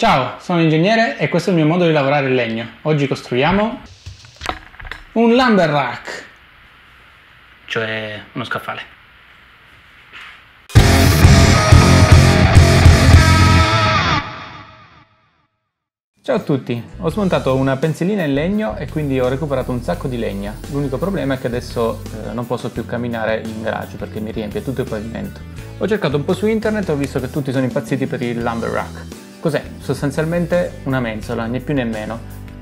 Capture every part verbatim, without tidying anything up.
Ciao, sono un ingegnere e questo è il mio modo di lavorare il legno. Oggi costruiamo un lumber rack, cioè uno scaffale. Ciao a tutti, ho smontato una pensilina in legno e quindi ho recuperato un sacco di legna. L'unico problema è che adesso eh, non posso più camminare in garage perché mi riempie tutto il pavimento. Ho cercato un po' su internet e ho visto che tutti sono impazziti per il lumber rack. Cos'è? Sostanzialmente una mensola, né più né meno.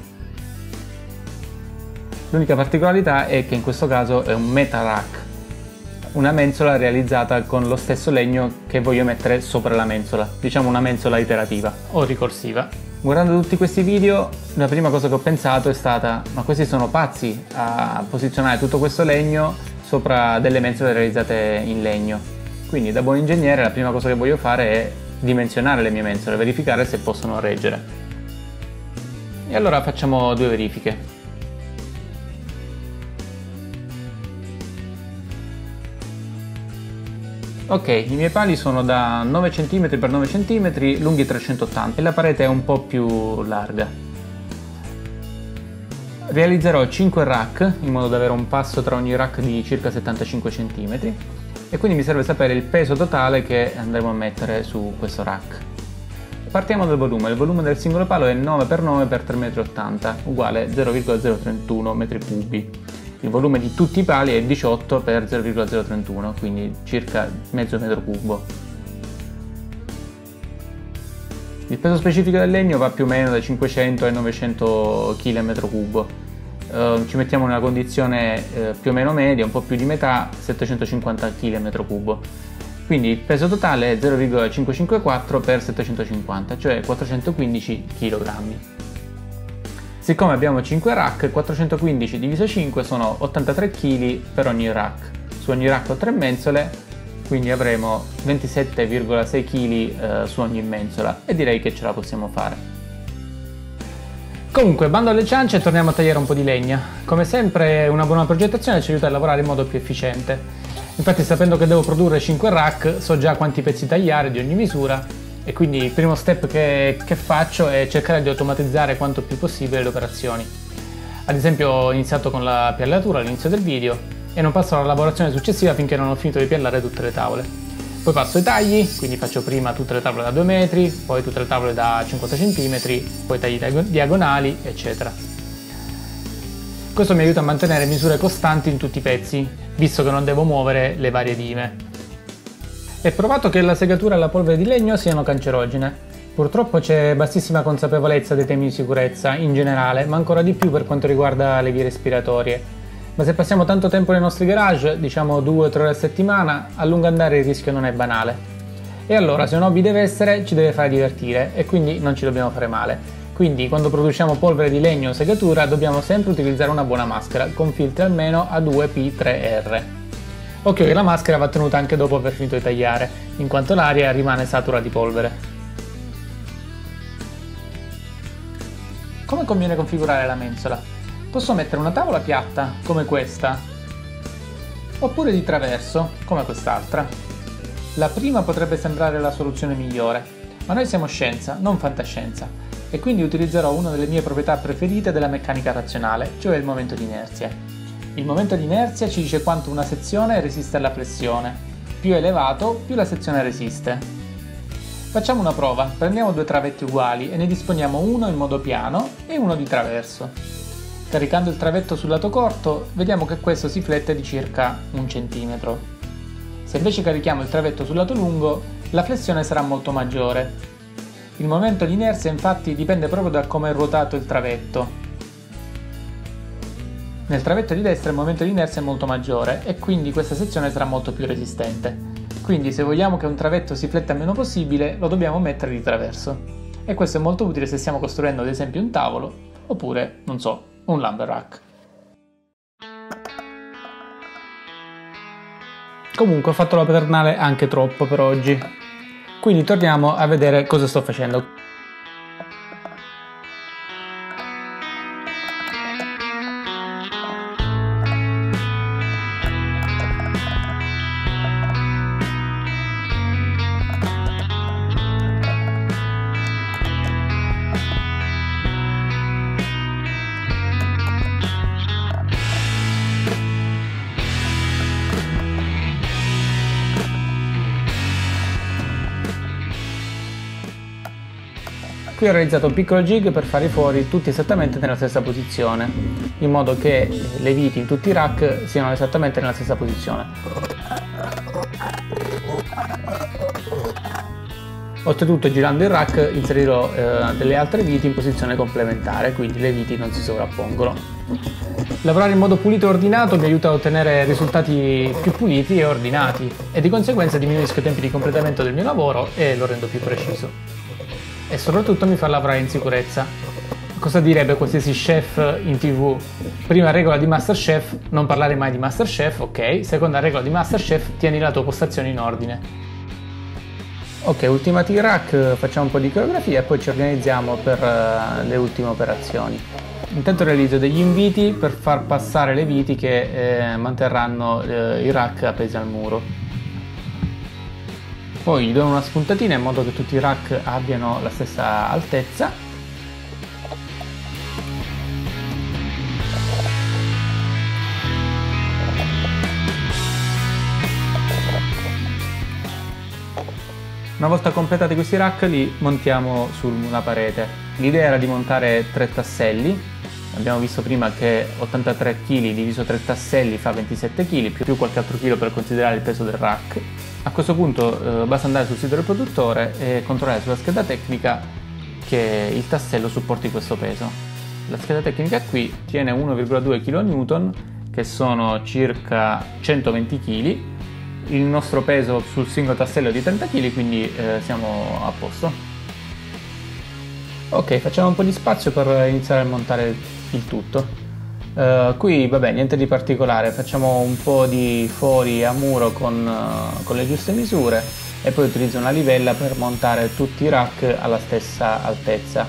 L'unica particolarità è che in questo caso è un meta rack, una mensola realizzata con lo stesso legno che voglio mettere sopra la mensola, diciamo una mensola iterativa o ricorsiva. Guardando tutti questi video, la prima cosa che ho pensato è stata: ma questi sono pazzi a posizionare tutto questo legno sopra delle mensole realizzate in legno. Quindi da buon ingegnere la prima cosa che voglio fare è dimensionare le mie mensole, verificare se possono reggere. E allora facciamo due verifiche. Ok, i miei pali sono da nove centimetri per nove centimetri, lunghi trecentottanta e la parete è un po' più larga. Realizzerò cinque rack in modo da avere un passo tra ogni rack di circa settantacinque centimetri e quindi mi serve sapere il peso totale che andremo a mettere su questo rack. Partiamo dal volume. Il volume del singolo palo è nove per nove per tre virgola ottanta metri, uguale zero virgola zero trentuno metri cubi. Il volume di tutti i pali è diciotto per zero virgola zero trentuno, quindi circa mezzo metro cubo. Il peso specifico del legno va più o meno da cinquecento ai novecento chilogrammi al metro cubo. Uh, ci mettiamo in una condizione uh, più o meno media, un po' più di metà, settecentocinquanta chilogrammi al metro cubo. Quindi il peso totale è zero virgola cinquecentocinquantaquattro per settecentocinquanta, cioè quattrocentoquindici chilogrammi. Siccome abbiamo cinque rack, quattrocentoquindici diviso cinque sono ottantatré chilogrammi per ogni rack. Su ogni rack ho tre mensole, quindi avremo ventisette virgola sei chilogrammi uh, su ogni mensola e direi che ce la possiamo fare. Comunque, bando alle ciance e torniamo a tagliare un po' di legna. Come sempre una buona progettazione ci aiuta a lavorare in modo più efficiente. Infatti, sapendo che devo produrre cinque rack, so già quanti pezzi tagliare di ogni misura e quindi il primo step che, che faccio è cercare di automatizzare quanto più possibile le operazioni. Ad esempio ho iniziato con la piallatura all'inizio del video e non passo alla lavorazione successiva finché non ho finito di piallare tutte le tavole. Poi passo ai tagli, quindi faccio prima tutte le tavole da due metri, poi tutte le tavole da cinquanta centimetri, poi tagli diagonali, eccetera. Questo mi aiuta a mantenere misure costanti in tutti i pezzi, visto che non devo muovere le varie dime. È provato che la segatura e la polvere di legno siano cancerogene. Purtroppo c'è bassissima consapevolezza dei temi di sicurezza in generale, ma ancora di più per quanto riguarda le vie respiratorie. Ma se passiamo tanto tempo nei nostri garage, diciamo due o tre ore a settimana, a lungo andare il rischio non è banale. E allora, se un hobby deve essere, ci deve fare divertire e quindi non ci dobbiamo fare male. Quindi quando produciamo polvere di legno o segatura dobbiamo sempre utilizzare una buona maschera, con filtri almeno A due P tre R. Occhio che la maschera va tenuta anche dopo aver finito di tagliare, in quanto l'aria rimane satura di polvere. Come conviene configurare la mensola? Posso mettere una tavola piatta, come questa, oppure di traverso, come quest'altra. La prima potrebbe sembrare la soluzione migliore, ma noi siamo scienza, non fantascienza, e quindi utilizzerò una delle mie proprietà preferite della meccanica razionale, cioè il momento di inerzia. Il momento di inerzia ci dice quanto una sezione resiste alla flessione. Più è elevato, più la sezione resiste. Facciamo una prova, prendiamo due travetti uguali e ne disponiamo uno in modo piano e uno di traverso. Caricando il travetto sul lato corto, vediamo che questo si flette di circa un centimetro. Se invece carichiamo il travetto sul lato lungo, la flessione sarà molto maggiore. Il momento di inerzia infatti dipende proprio da come è ruotato il travetto. Nel travetto di destra il momento di inerzia è molto maggiore e quindi questa sezione sarà molto più resistente. Quindi se vogliamo che un travetto si fletta il meno possibile, lo dobbiamo mettere di traverso. E questo è molto utile se stiamo costruendo ad esempio un tavolo, oppure, non so, un lumber rack. Comunque ho fatto la paternale anche troppo per oggi, quindi torniamo a vedere cosa sto facendo. Qui ho realizzato un piccolo jig per farli fuori tutti esattamente nella stessa posizione, in modo che le viti in tutti i rack siano esattamente nella stessa posizione. Oltretutto, girando il rack inserirò eh, delle altre viti in posizione complementare, quindi le viti non si sovrappongono. Lavorare in modo pulito e ordinato mi aiuta a ottenere risultati più puliti e ordinati e di conseguenza diminuisco i tempi di completamento del mio lavoro e lo rendo più preciso. E soprattutto mi fa lavorare in sicurezza. Cosa direbbe qualsiasi chef in tv? Prima regola di Masterchef, non parlare mai di Masterchef, ok. Seconda regola di Masterchef, tieni la tua postazione in ordine. Ok, ultimati i rack, facciamo un po' di coreografia e poi ci organizziamo per uh, le ultime operazioni. Intanto realizzo degli inviti per far passare le viti che eh, manterranno eh, i rack appesi al muro. Poi gli do una spuntatina in modo che tutti i rack abbiano la stessa altezza. Una volta completati questi rack li montiamo sulla parete. L'idea era di montare tre tasselli. Abbiamo visto prima che ottantatré chili diviso tre tasselli fa ventisette chili, più qualche altro chilo per considerare il peso del rack. A questo punto eh, basta andare sul sito del produttore e controllare sulla scheda tecnica che il tassello supporti questo peso. La scheda tecnica qui tiene uno virgola due chilonewton, che sono circa centoventi chili. Il nostro peso sul singolo tassello è di trenta chili, quindi eh, siamo a posto. Ok, facciamo un po' di spazio per iniziare a montare il tutto. Uh, qui vabbè, niente di particolare, facciamo un po' di fori a muro con, uh, con le giuste misure e poi utilizzo una livella per montare tutti i rack alla stessa altezza.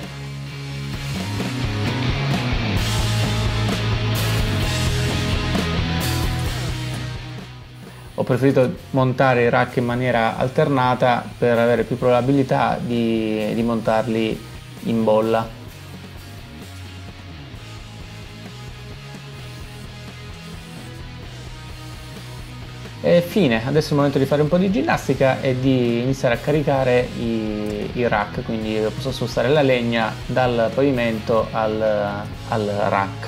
Ho preferito montare i rack in maniera alternata per avere più probabilità di, di montarli in bolla. E fine, adesso è il momento di fare un po' di ginnastica e di iniziare a caricare i, i rack, quindi posso spostare la legna dal pavimento al, al rack.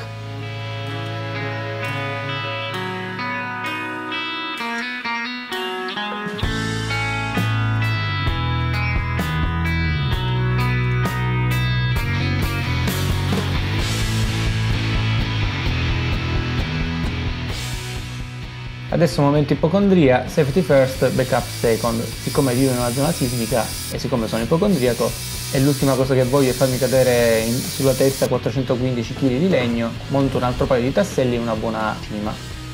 Adesso momento ipocondria, safety first, backup second. Siccome vivo in una zona sismica e siccome sono ipocondriaco e l'ultima cosa che voglio è farmi cadere in, sulla testa quattrocentoquindici chili di legno, monto un altro paio di tasselli e una buona cima.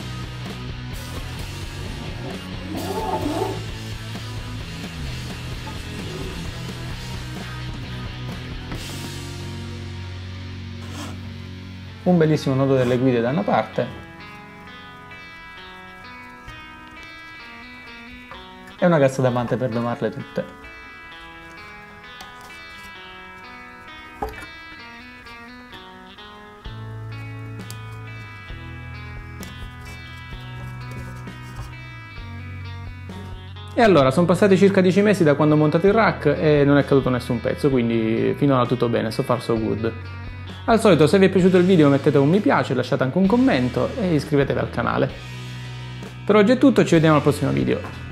Un bellissimo nodo delle guide da una parte e una cassa d'amante per domarle tutte. E allora, sono passati circa dieci mesi da quando ho montato il rack e non è caduto nessun pezzo, quindi finora tutto bene, so far so good. Al solito, se vi è piaciuto il video mettete un mi piace, lasciate anche un commento e iscrivetevi al canale. Per oggi è tutto, ci vediamo al prossimo video.